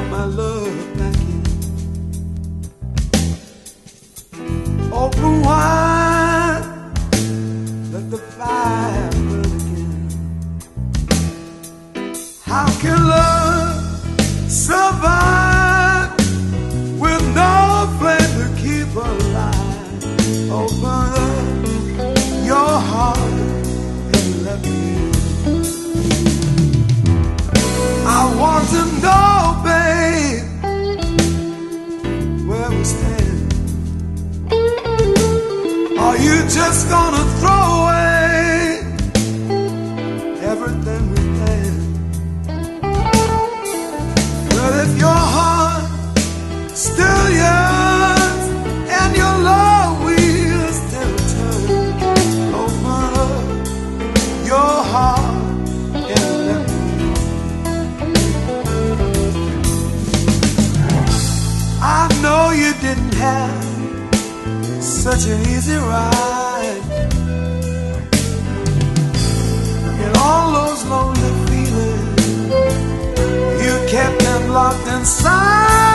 my love back in. Open wide, let the fire burn again. How can love survive with no flame to keep alive? Open up your heart and let me in. I want to know, babe, where we stand. Are you just gonna throw away everything we planned? But if your heart still yearns and your love will still turn, open up your heart and let me in. I know you didn't have such an easy ride, and all those lonely feelings, you kept them locked inside.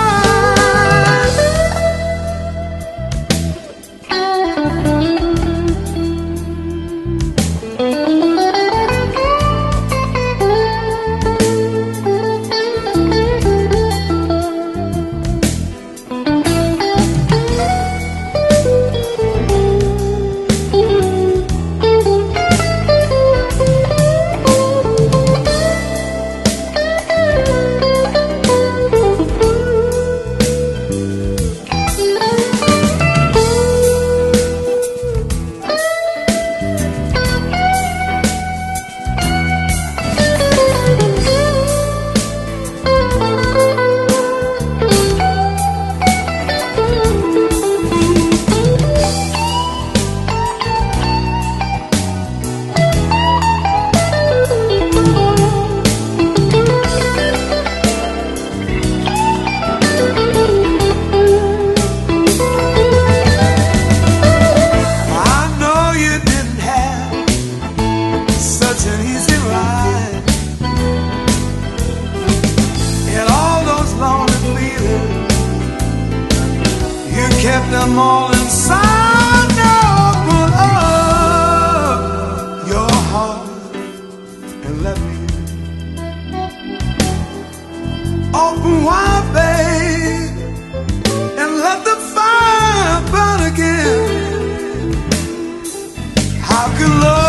Kept them all inside. Now open up your heart and let me in. Open wide, babe, and let the fire burn again. How can love